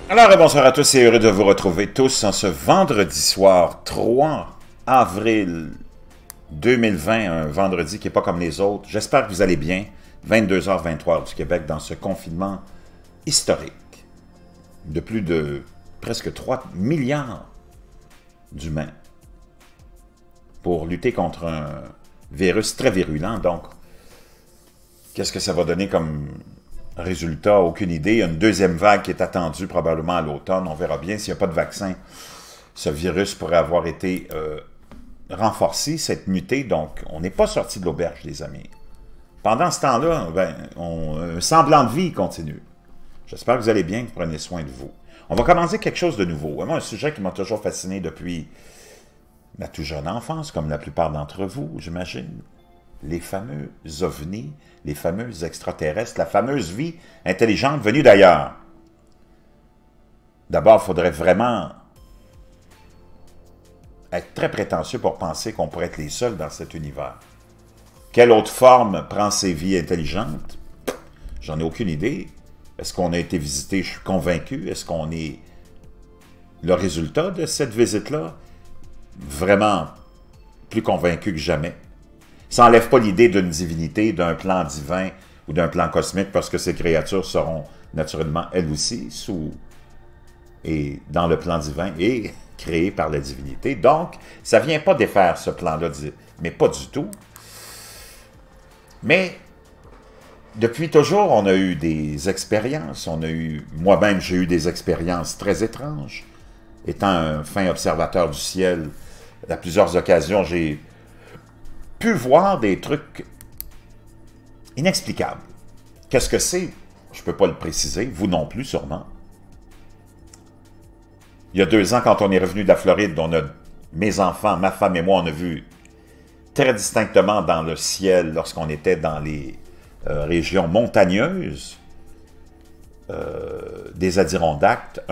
Alors, bonsoir à tous et heureux de vous retrouver tous en ce vendredi soir 3 avril 2020, un vendredi qui n'est pas comme les autres. J'espère que vous allez bien, 22h23 du Québec, dans ce confinement historique de plus de presque 3 milliards d'humains pour lutter contre un virus très virulent. Donc, qu'est-ce que ça va donner comme résultat? Aucune idée. Il y a une deuxième vague qui est attendue probablement à l'automne. On verra bien. S'il n'y a pas de vaccin, ce virus pourrait avoir été renforcé, s'être muté. Donc, on n'est pas sorti de l'auberge, les amis. Pendant ce temps-là, un semblant de vie continue. J'espère que vous allez bien, que vous prenez soin de vous. On va commencer quelque chose de nouveau. Moi, un sujet qui m'a toujours fasciné depuis ma toute jeune enfance, comme la plupart d'entre vous, j'imagine. Les fameux ovnis, les fameux extraterrestres, la fameuse vie intelligente venue d'ailleurs. D'abord, il faudrait vraiment être très prétentieux pour penser qu'on pourrait être les seuls dans cet univers. Quelle autre forme prend ces vies intelligentes? J'en ai aucune idée. Est-ce qu'on a été visité? Je suis convaincu. Est-ce qu'on est le résultat de cette visite-là? Vraiment plus convaincu que jamais. Ça n'enlève pas l'idée d'une divinité, d'un plan divin ou d'un plan cosmique, parce que ces créatures seront naturellement, elles aussi, dans le plan divin et créées par la divinité. Donc, ça ne vient pas défaire ce plan-là, mais pas du tout. Mais, depuis toujours, on a eu des expériences. Moi-même, j'ai eu des expériences très étranges. Étant un fin observateur du ciel, à plusieurs occasions, j'ai pu voir des trucs inexplicables. Qu'est-ce que c'est? Je ne peux pas le préciser, vous non plus sûrement. Il y a 2 ans, quand on est revenu de la Floride, mes enfants, ma femme et moi, on a vu très distinctement dans le ciel, lorsqu'on était dans les régions montagneuses des Adirondacks,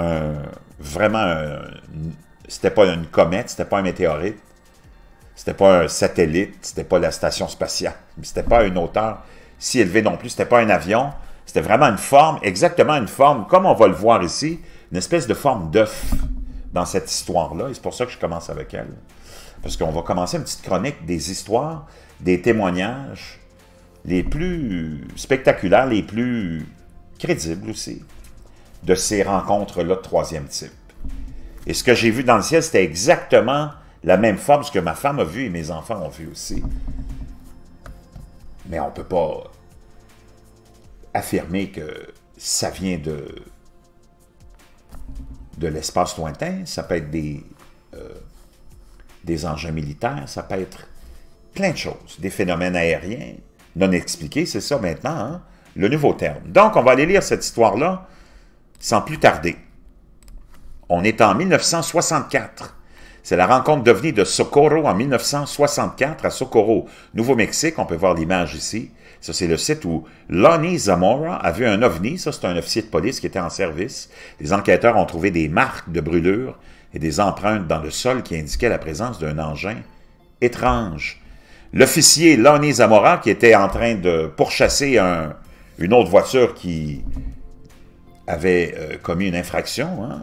c'était pas une comète, c'était pas un météorite, c'était pas un satellite, c'était pas la station spatiale, c'était pas à une hauteur si élevée non plus, c'était pas un avion, c'était vraiment une forme, exactement une forme, comme on va le voir ici, une espèce de forme d'œuf dans cette histoire-là, et c'est pour ça que je commence avec elle. Parce qu'on va commencer une petite chronique des histoires, des témoignages les plus spectaculaires, les plus crédibles aussi, de ces rencontres-là de 3e type. Et ce que j'ai vu dans le ciel, c'était exactement la même forme, ce que ma femme a vu et mes enfants ont vu aussi. Mais on ne peut pas affirmer que ça vient de l'espace lointain. Ça peut être des engins militaires, ça peut être plein de choses. Des phénomènes aériens non expliqués, c'est ça maintenant, hein? Le nouveau terme. Donc, on va aller lire cette histoire-là sans plus tarder. On est en 1964. C'est la rencontre d'OVNI de Socorro en 1964 à Socorro, Nouveau-Mexique. On peut voir l'image ici. Ça, c'est le site où Lonnie Zamora a vu un OVNI. Ça, c'est un officier de police qui était en service. Les enquêteurs ont trouvé des marques de brûlure et des empreintes dans le sol qui indiquaient la présence d'un engin étrange. L'officier Lonnie Zamora, qui était en train de pourchasser une autre voiture qui avait commis une infraction, hein,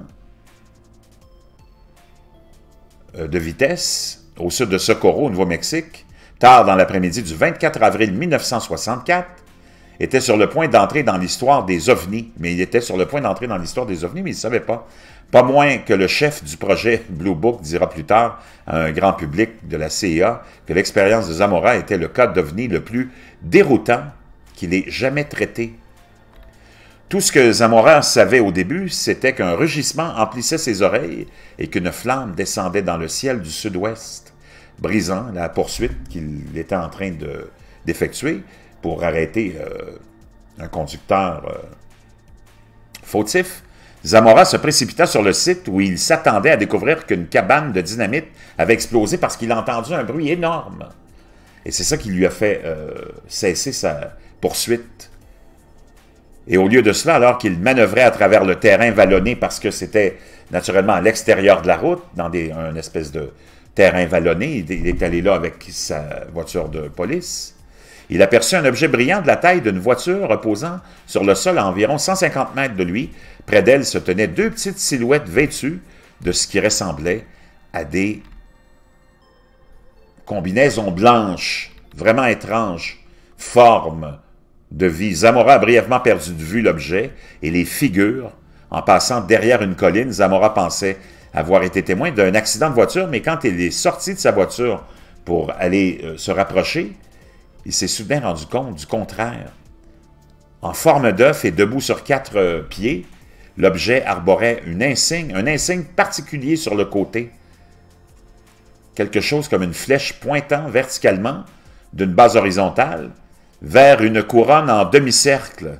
de vitesse au sud de Socorro, au Nouveau-Mexique, tard dans l'après-midi du 24 avril 1964, était sur le point d'entrer dans l'histoire des ovnis. Mais il était sur le point d'entrer dans l'histoire des ovnis, mais il ne savait pas. Pas moins que le chef du projet Blue Book dira plus tard à un grand public de la CIA que l'expérience de Zamora était le cas d'ovni le plus déroutant qu'il ait jamais traité. Tout ce que Zamora savait au début, c'était qu'un rugissement emplissait ses oreilles et qu'une flamme descendait dans le ciel du sud-ouest, brisant la poursuite qu'il était en train d'effectuer pour arrêter un conducteur fautif. Zamora se précipita sur le site où il s'attendait à découvrir qu'une cabane de dynamite avait explosé parce qu'il a entendu un bruit énorme. Et c'est ça qui lui a fait cesser sa poursuite. Et au lieu de cela, alors qu'il manœuvrait à travers le terrain vallonné, parce que c'était naturellement à l'extérieur de la route, dans un espèce de terrain vallonné, il est allé là avec sa voiture de police, il aperçut un objet brillant de la taille d'une voiture reposant sur le sol à environ 150 mètres de lui. Près d'elle se tenaient deux petites silhouettes vêtues de ce qui ressemblait à des combinaisons blanches, vraiment étranges, formes de vie. Zamora a brièvement perdu de vue l'objet et les figures. En passant derrière une colline, Zamora pensait avoir été témoin d'un accident de voiture, mais quand il est sorti de sa voiture pour aller se rapprocher, il s'est soudain rendu compte du contraire. En forme d'œuf et debout sur 4 pieds, l'objet arborait un insigne particulier sur le côté. Quelque chose comme une flèche pointant verticalement d'une base horizontale vers une couronne en demi-cercle.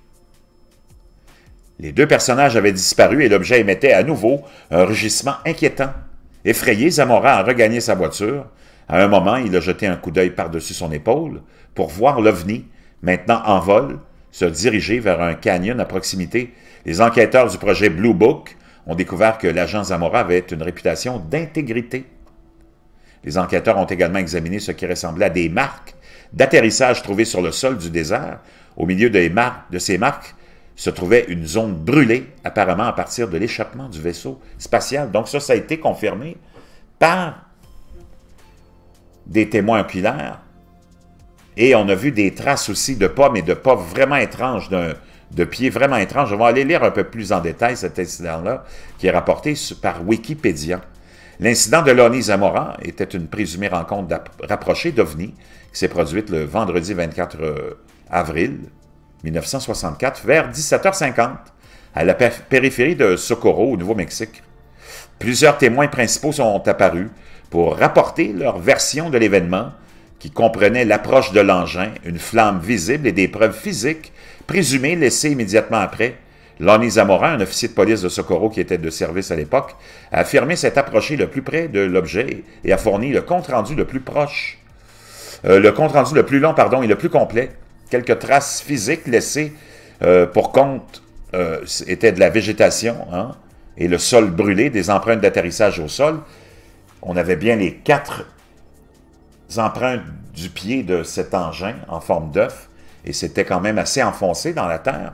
Les deux personnages avaient disparu et l'objet émettait à nouveau un rugissement inquiétant. Effrayé, Zamora a regagné sa voiture. À un moment, il a jeté un coup d'œil par-dessus son épaule pour voir l'OVNI, maintenant en vol, se diriger vers un canyon à proximité. Les enquêteurs du projet Blue Book ont découvert que l'agent Zamora avait une réputation d'intégrité. Les enquêteurs ont également examiné ce qui ressemblait à des marques d'atterrissage trouvées sur le sol du désert. Au milieu de ces marques se trouvait une zone brûlée, apparemment à partir de l'échappement du vaisseau spatial. Donc ça a été confirmé par des témoins oculaires. Et on a vu des traces aussi de pas, mais de pas vraiment étranges, de pieds vraiment étranges. On va aller lire un peu plus en détail cet incident-là, qui est rapporté par Wikipédia. L'incident de Lonnie Zamora était une présumée rencontre rapprochée d'OVNI qui s'est produite le vendredi 24 avril 1964 vers 17h50 à la périphérie de Socorro, au Nouveau-Mexique. Plusieurs témoins principaux sont apparus pour rapporter leur version de l'événement qui comprenait l'approche de l'engin, une flamme visible et des preuves physiques présumées laissées immédiatement après. Lonnie Zamora, un officier de police de Socorro qui était de service à l'époque, a affirmé s'être approché le plus près de l'objet et a fourni le compte-rendu le plus proche. Le compte-rendu le plus long, et le plus complet. Quelques traces physiques laissées pour compte étaient de la végétation et le sol brûlé, des empreintes d'atterrissage au sol. On avait bien les 4 empreintes du pied de cet engin en forme d'œuf et c'était quand même assez enfoncé dans la terre.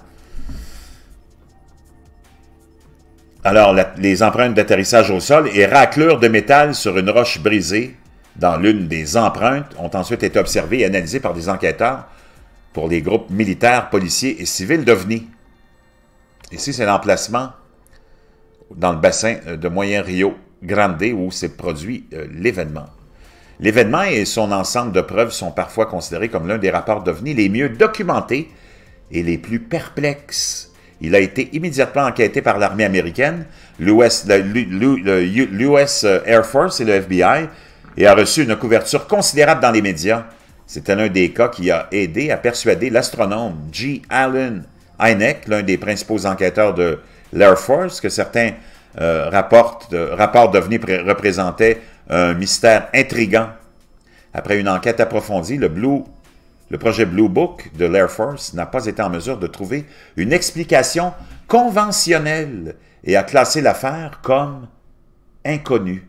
Alors, les empreintes d'atterrissage au sol et raclures de métal sur une roche brisée dans l'une des empreintes ont ensuite été observées et analysées par des enquêteurs pour les groupes militaires, policiers et civils d'OVNI. Ici, c'est l'emplacement dans le bassin de Moyen Rio Grande où s'est produit l'événement. L'événement et son ensemble de preuves sont parfois considérés comme l'un des rapports d'OVNI les mieux documentés et les plus perplexes. Il a été immédiatement enquêté par l'armée américaine, l'US Air Force et le FBI, et a reçu une couverture considérable dans les médias. C'était l'un des cas qui a aidé à persuader l'astronome G. Allen Hynek, l'un des principaux enquêteurs de l'Air Force, que certains rapports d'OVNI représentaient un mystère intrigant. Après une enquête approfondie, le projet Blue Book de l'Air Force n'a pas été en mesure de trouver une explication conventionnelle et a classé l'affaire comme inconnue.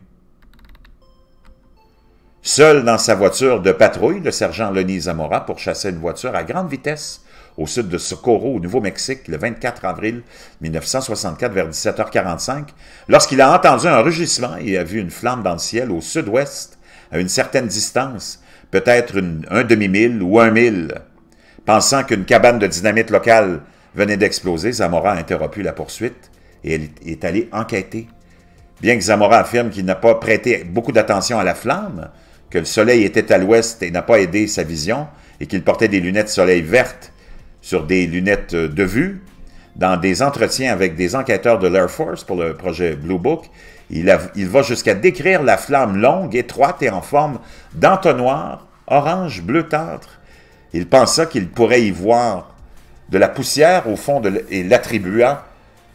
Seul dans sa voiture de patrouille, le sergent Lonnie Zamora pourchassait une voiture à grande vitesse au sud de Socorro, au Nouveau-Mexique, le 24 avril 1964 vers 17h45, lorsqu'il a entendu un rugissement et a vu une flamme dans le ciel au sud-ouest, à une certaine distance, peut-être un demi-mille ou 1 mille. Pensant qu'une cabane de dynamite locale venait d'exploser, Zamora a interrompu la poursuite et est allé enquêter. Bien que Zamora affirme qu'il n'a pas prêté beaucoup d'attention à la flamme, que le soleil était à l'ouest et n'a pas aidé sa vision, et qu'il portait des lunettes soleil vertes sur des lunettes de vue, dans des entretiens avec des enquêteurs de l'Air Force pour le projet Blue Book, il va jusqu'à décrire la flamme longue, étroite et en forme d'entonnoir, orange bleutâtre. Il pensa qu'il pourrait y voir de la poussière au fond et l'attribua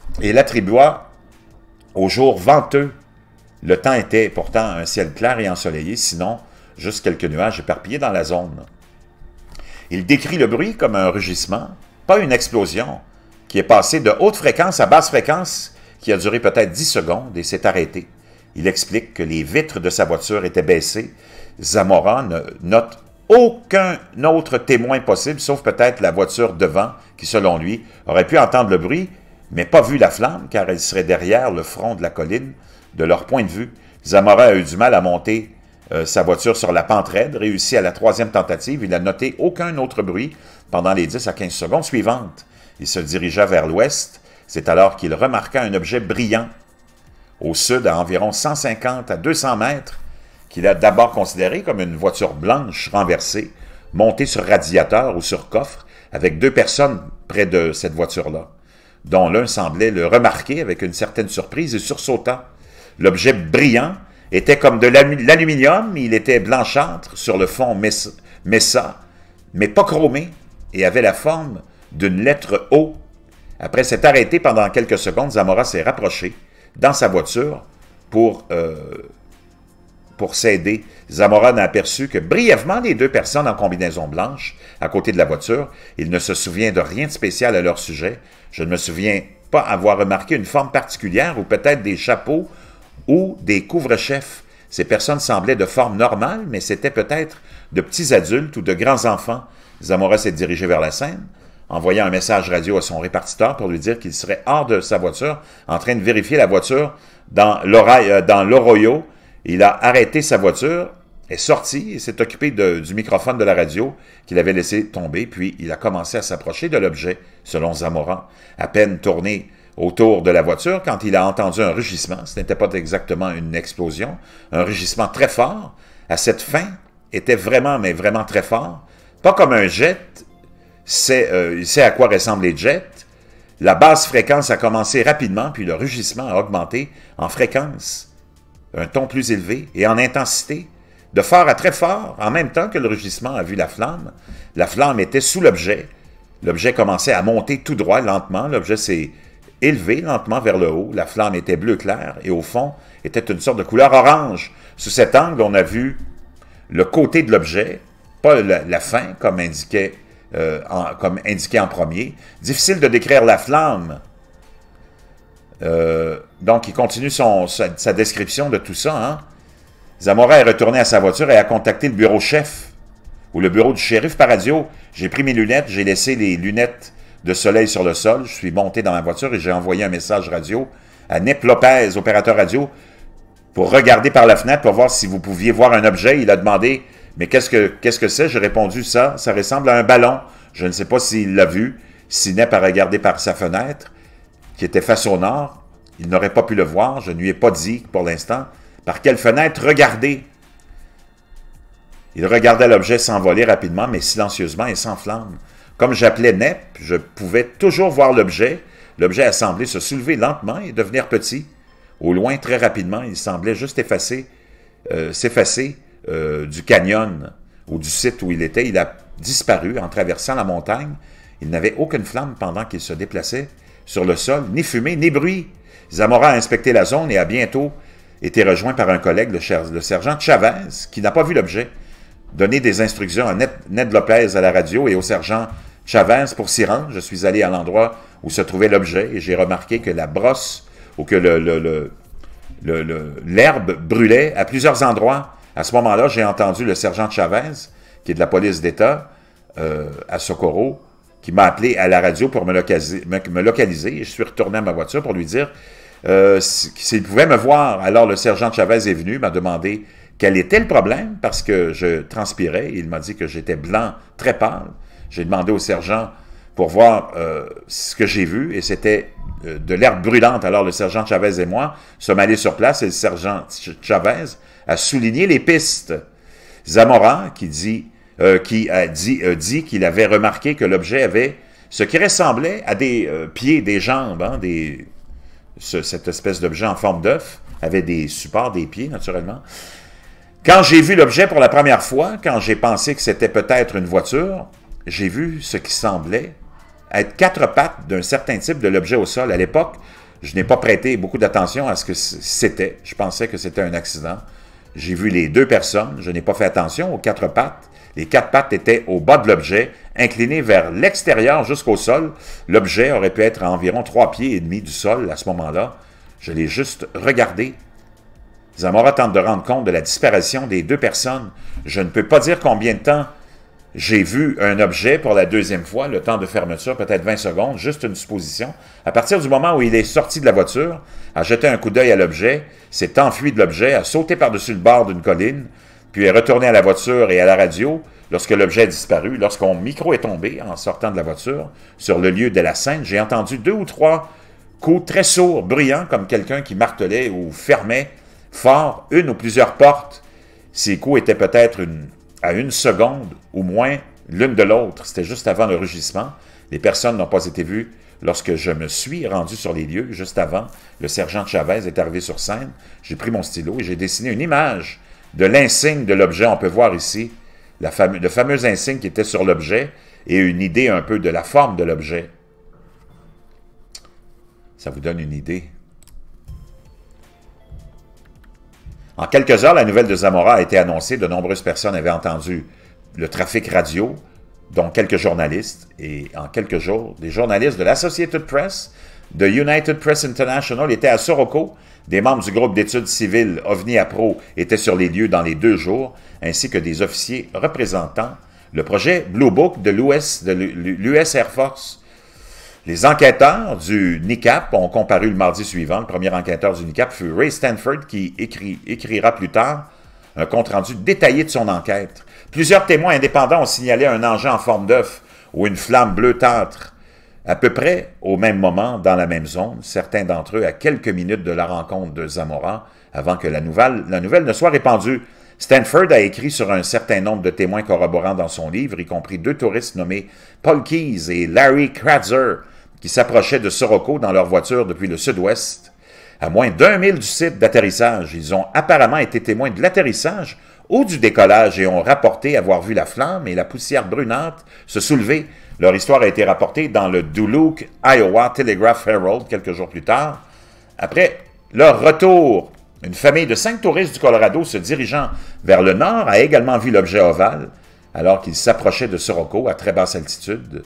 au jour venteux. Le temps était pourtant un ciel clair et ensoleillé, sinon juste quelques nuages éparpillés dans la zone. Il décrit le bruit comme un rugissement, pas une explosion, qui est passé de haute fréquence à basse fréquence, qui a duré peut-être 10 secondes et s'est arrêté. Il explique que les vitres de sa voiture étaient baissées. Zamora note aucun autre témoin possible, sauf peut-être la voiture devant, qui, selon lui, aurait pu entendre le bruit, mais pas vu la flamme, car elle serait derrière le front de la colline. De leur point de vue, Zamora a eu du mal à monter sa voiture sur la pente raide, réussi à la 3e tentative. Il n'a noté aucun autre bruit pendant les 10 à 15 secondes suivantes. Il se dirigea vers l'ouest. C'est alors qu'il remarqua un objet brillant au sud, à environ 150 à 200 mètres, qu'il a d'abord considéré comme une voiture blanche renversée, montée sur radiateur ou sur coffre, avec 2 personnes près de cette voiture-là, dont l'un semblait le remarquer avec une certaine surprise et sursauta. L'objet brillant était comme de l'aluminium, il était blanchâtre sur le fond messa, mais pas chromé, et avait la forme d'une lettre O. Après s'être arrêté pendant quelques secondes, Zamora s'est rapproché dans sa voiture pour s'aider. Zamora n'a aperçu que brièvement les 2 personnes en combinaison blanche à côté de la voiture. Il ne se souvient de rien de spécial à leur sujet. Je ne me souviens pas avoir remarqué une forme particulière ou peut-être des chapeaux ou des couvre-chefs. Ces personnes semblaient de forme normale, mais c'était peut-être de petits adultes ou de grands enfants. Zamora s'est dirigé vers la scène, envoyant un message radio à son répartiteur pour lui dire qu'il serait hors de sa voiture, en train de vérifier la voiture dans l'Oroyo. Il a arrêté sa voiture, est sorti et s'est occupé du microphone de la radio qu'il avait laissé tomber, puis il a commencé à s'approcher de l'objet, selon Zamora. À peine tourné autour de la voiture, quand il a entendu un rugissement, ce n'était pas exactement une explosion, un rugissement très fort, à cette fin, était vraiment, mais vraiment très fort, pas comme un jet, il sait à quoi ressemblent les jets. La basse fréquence a commencé rapidement, puis le rugissement a augmenté en fréquence, un ton plus élevé, et en intensité, de fort à très fort, en même temps que le rugissement a vu la flamme. La flamme était sous l'objet. L'objet commençait à monter tout droit, lentement. L'objet s'est élevé lentement vers le haut. La flamme était bleu clair, et au fond, était une sorte de couleur orange. Sous cet angle, on a vu le côté de l'objet, pas la fin, comme indiqué en premier. Difficile de décrire la flamme. Donc, il continue sa description de tout ça. Hein? Zamora est retourné à sa voiture et a contacté le bureau chef, ou le bureau du shérif par radio. J'ai pris mes lunettes, j'ai laissé les lunettes de soleil sur le sol, je suis monté dans ma voiture et j'ai envoyé un message radio à Nip Lopez, opérateur radio, pour regarder par la fenêtre pour voir si vous pouviez voir un objet. Il a demandé « Mais qu'est-ce que c'est? » J'ai répondu « Ça ressemble à un ballon. » Je ne sais pas s'il l'a vu. Si Nip a regardé par sa fenêtre, qui était face au nord, il n'aurait pas pu le voir. Je ne lui ai pas dit pour l'instant par quelle fenêtre regarder. Il regardait l'objet s'envoler rapidement, mais silencieusement et sans flamme. Comme j'appelais Nep, je pouvais toujours voir l'objet. L'objet a semblé se soulever lentement et devenir petit. Au loin, très rapidement, il semblait juste s'effacer du canyon ou du site où il était. Il a disparu en traversant la montagne. Il n'avait aucune flamme pendant qu'il se déplaçait sur le sol, ni fumée, ni bruit. Zamora a inspecté la zone et a bientôt été rejoint par un collègue, le sergent Chavez, qui n'a pas vu l'objet, donné des instructions à Ned Lopez à la radio et au sergent Chavez pour s'y rendre. Je suis allé à l'endroit où se trouvait l'objet et j'ai remarqué que la brosse ou que l'herbe brûlait à plusieurs endroits. À ce moment-là, j'ai entendu le sergent Chavez, qui est de la police d'État à Socorro, qui m'a appelé à la radio pour me localiser. Et je suis retourné à ma voiture pour lui dire s'il pouvait me voir. Alors le sergent Chavez est venu, m'a demandé quel était le problème, parce que je transpirais. Il m'a dit que j'étais blanc, très pâle. J'ai demandé au sergent pour voir ce que j'ai vu, et c'était de l'herbe brûlante. Alors le sergent Chavez et moi sommes allés sur place, et le sergent Chavez a souligné les pistes. Zamora, qui a dit qu'il avait remarqué que l'objet avait ce qui ressemblait à des pieds, des jambes, hein, cette espèce d'objet en forme d'œuf, avait des supports, des pieds, naturellement. Quand j'ai vu l'objet pour la première fois, quand j'ai pensé que c'était peut-être une voiture, j'ai vu ce qui semblait être 4 pattes d'un certain type de l'objet au sol. À l'époque, je n'ai pas prêté beaucoup d'attention à ce que c'était. Je pensais que c'était un accident. J'ai vu les 2 personnes. Je n'ai pas fait attention aux 4 pattes. Les 4 pattes étaient au bas de l'objet, inclinées vers l'extérieur jusqu'au sol. L'objet aurait pu être à environ 3 pieds et demi du sol à ce moment-là. Je l'ai juste regardé. Zamora tente de rendre compte de la disparition des 2 personnes. Je ne peux pas dire combien de temps J'ai vu un objet pour la deuxième fois, le temps de fermeture, peut-être 20 secondes, juste une supposition. À partir du moment où il est sorti de la voiture, a jeté un coup d'œil à l'objet, s'est enfui de l'objet, a sauté par-dessus le bord d'une colline, puis est retourné à la voiture et à la radio lorsque l'objet a disparu. Lorsqu'on micro est tombé en sortant de la voiture sur le lieu de la scène, j'ai entendu 2 ou 3 coups très sourds, bruyants, comme quelqu'un qui martelait ou fermait fort une ou plusieurs portes. Ces coups étaient peut-être à 1 seconde ou moins l'une de l'autre. C'était juste avant le rugissement. Les personnes n'ont pas été vues lorsque je me suis rendu sur les lieux. Juste avant, le sergent Chavez est arrivé sur scène. J'ai pris mon stylo et j'ai dessiné une image de l'insigne de l'objet. On peut voir ici le fameux insigne qui était sur l'objet et une idée un peu de la forme de l'objet. Ça vous donne une idée. En quelques heures, la nouvelle de Zamora a été annoncée. De nombreuses personnes avaient entendu le trafic radio, dont quelques journalistes. Et en quelques jours, des journalistes de l'Associated Press, de United Press International étaient à Sirocco. Des membres du groupe d'études civiles OVNI APRO étaient sur les lieux dans les 2 jours, ainsi que des officiers représentant le projet Blue Book de l'US Air Force. Les enquêteurs du NICAP ont comparu le mardi suivant. Le premier enquêteur du NICAP fut Ray Stanford, qui écrira plus tard un compte-rendu détaillé de son enquête. Plusieurs témoins indépendants ont signalé un engin en forme d'œuf ou une flamme bleutâtre à peu près au même moment dans la même zone, certains d'entre eux à quelques minutes de la rencontre de Zamora, avant que la nouvelle ne soit répandue. Stanford a écrit sur un certain nombre de témoins corroborants dans son livre, y compris 2 touristes nommés Paul Keyes et Larry Kratzer, qui s'approchaient de Sirocco dans leur voiture depuis le sud-ouest. À moins d'1 mille du site d'atterrissage, ils ont apparemment été témoins de l'atterrissage ou du décollage et ont rapporté avoir vu la flamme et la poussière brunante se soulever. Leur histoire a été rapportée dans le Duluth, Iowa Telegraph Herald quelques jours plus tard. Après leur retour, une famille de 5 touristes du Colorado se dirigeant vers le nord a également vu l'objet ovale alors qu'ils s'approchaient de Sirocco à très basse altitude,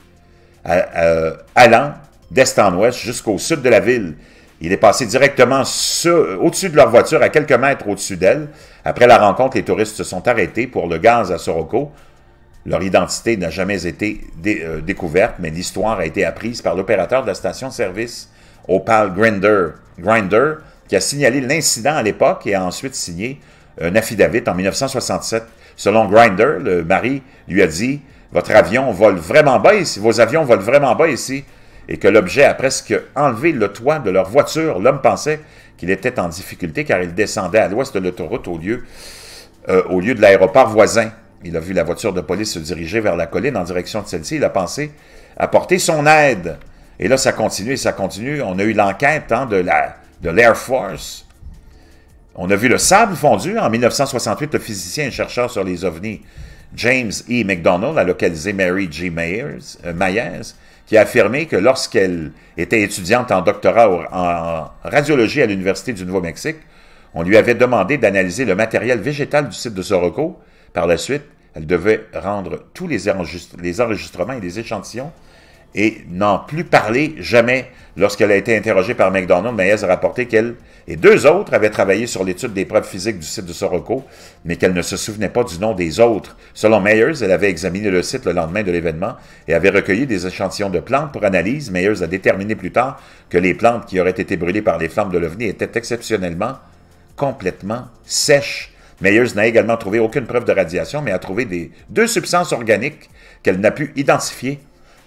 allant d'est en ouest jusqu'au sud de la ville. Il est passé directement au-dessus de leur voiture, à quelques mètres au-dessus d'elle. Après la rencontre, les touristes se sont arrêtés pour le gaz à Sirocco. Leur identité n'a jamais été découverte, mais l'histoire a été apprise par l'opérateur de la station-service Opal Grinder, qui a signalé l'incident à l'époque et a ensuite signé un affidavit en 1967. Selon Grinder, le mari lui a dit « Votre avion vole vraiment bas ici, vos avions volent vraiment bas ici », et que l'objet a presque enlevé le toit de leur voiture. L'homme pensait qu'il était en difficulté car il descendait à l'ouest de l'autoroute au lieu de l'aéroport voisin. Il a vu la voiture de police se diriger vers la colline en direction de celle-ci. Il a pensé apporter son aide. Et là, ça continue et ça continue. On a eu l'enquête de l'Air Force. On a vu le sable fondu. En 1968, le physicien et chercheur sur les ovnis James E. McDonald a localisé Mary G. Myers, qui a affirmé que lorsqu'elle était étudiante en doctorat en radiologie à l'Université du Nouveau-Mexique, on lui avait demandé d'analyser le matériel végétal du site de Sirocco. Par la suite, elle devait rendre tous les enregistrements et les échantillons et n'en plus parler jamais. Lorsqu'elle a été interrogée par McDonald, Myers a rapporté qu'elle et 2 autres avaient travaillé sur l'étude des preuves physiques du site de Sirocco, mais qu'elle ne se souvenait pas du nom des autres. Selon Myers, elle avait examiné le site le lendemain de l'événement et avait recueilli des échantillons de plantes pour analyse. Myers a déterminé plus tard que les plantes qui auraient été brûlées par les flammes de l'OVNI étaient exceptionnellement complètement sèches. Myers n'a également trouvé aucune preuve de radiation, mais a trouvé 2 substances organiques qu'elle n'a pu identifier.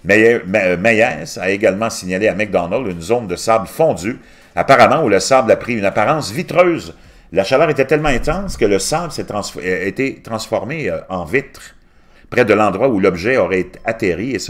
Myers a également signalé à McDonald une zone de sable fondu, apparemment où le sable a pris une apparence vitreuse. La chaleur était tellement intense que le sable a été transformé en vitre, près de l'endroit où l'objet aurait atterri et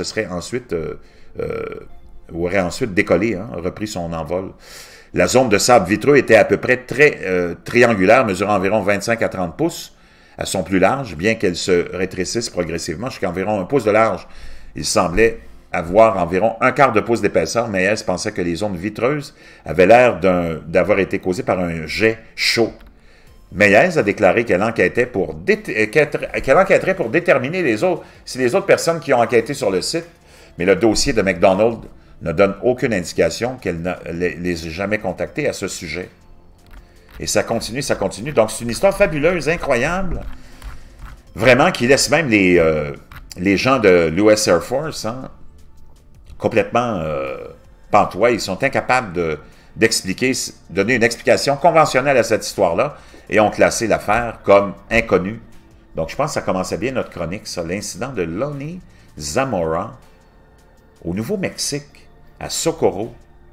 aurait ensuite décollé, repris son envol. La zone de sable vitreux était à peu près très triangulaire, mesurant environ 25 à 30 pouces à son plus large, bien qu'elle se rétrécisse progressivement jusqu'à environ 1 pouce de large. Il semblait avoir environ 1/4 de pouce d'épaisseur. Myers pensait que les zones vitreuses avaient l'air d'avoir été causées par un jet chaud. Myers a déclaré qu'elle enquêterait pour déterminer si les autres personnes qui ont enquêté sur le site, mais le dossier de McDonald ne donne aucune indication qu'elle ne les ait jamais contactés à ce sujet. Et ça continue, ça continue. Donc, c'est une histoire fabuleuse, incroyable, vraiment, qui laisse même les gens de l'US Air Force, hein, complètement pantois, ils sont incapables d'expliquer, donner une explication conventionnelle à cette histoire-là, et ont classé l'affaire comme inconnue. Donc, je pense que ça commençait bien notre chronique, ça, l'incident de Lonnie Zamora au Nouveau-Mexique, à Socorro.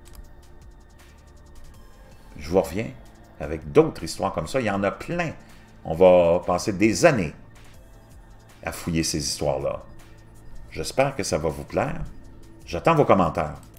Je vous reviens avec d'autres histoires comme ça. Il y en a plein. On va passer des années à fouiller ces histoires-là. J'espère que ça va vous plaire. J'attends vos commentaires.